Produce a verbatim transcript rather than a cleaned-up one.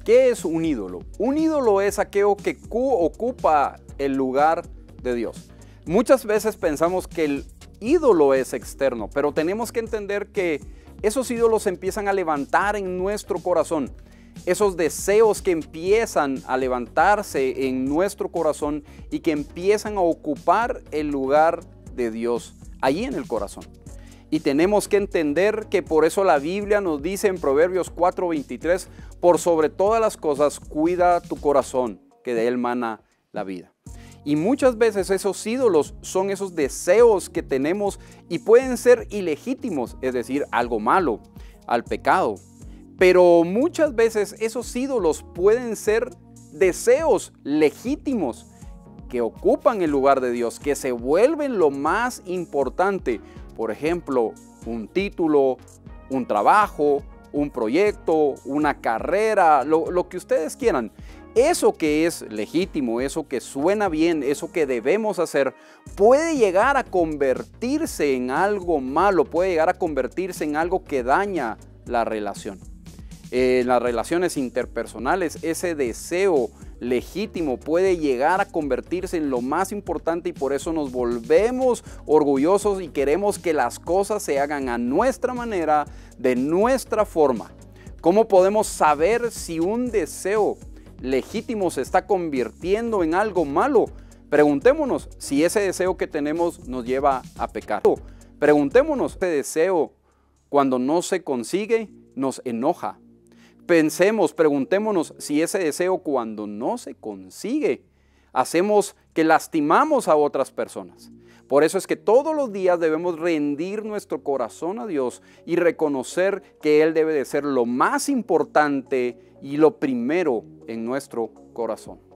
¿Qué es un ídolo? Un ídolo es aquello que ocupa el lugar de Dios. Muchas veces pensamos que el ídolo es externo, pero tenemos que entender que esos ídolos empiezan a levantar en nuestro corazón. Esos deseos que empiezan a levantarse en nuestro corazón y que empiezan a ocupar el lugar de Dios allí en el corazón. Y tenemos que entender que por eso la Biblia nos dice en Proverbios cuatro veintitrés, por sobre todas las cosas cuida tu corazón, que de él mana la vida. Y muchas veces esos ídolos son esos deseos que tenemos y pueden ser ilegítimos, es decir, algo malo, al pecado. Pero muchas veces esos ídolos pueden ser deseos legítimos que ocupan el lugar de Dios, que se vuelven lo más importante. Por ejemplo, un título, un trabajo, un proyecto, una carrera, lo, lo que ustedes quieran. Eso que es legítimo, eso que suena bien, eso que debemos hacer, puede llegar a convertirse en algo malo, puede llegar a convertirse en algo que daña la relación. En las relaciones interpersonales, ese deseo legítimo puede llegar a convertirse en lo más importante y por eso nos volvemos orgullosos y queremos que las cosas se hagan a nuestra manera, de nuestra forma. ¿Cómo podemos saber si un deseo legítimo se está convirtiendo en algo malo? Preguntémonos si ese deseo que tenemos nos lleva a pecar. Preguntémonos, ese deseo cuando no se consigue nos enoja. Pensemos, preguntémonos si ese deseo cuando no se consigue, hacemos que lastimamos a otras personas. Por eso es que todos los días debemos rendir nuestro corazón a Dios y reconocer que Él debe de ser lo más importante y lo primero en nuestro corazón.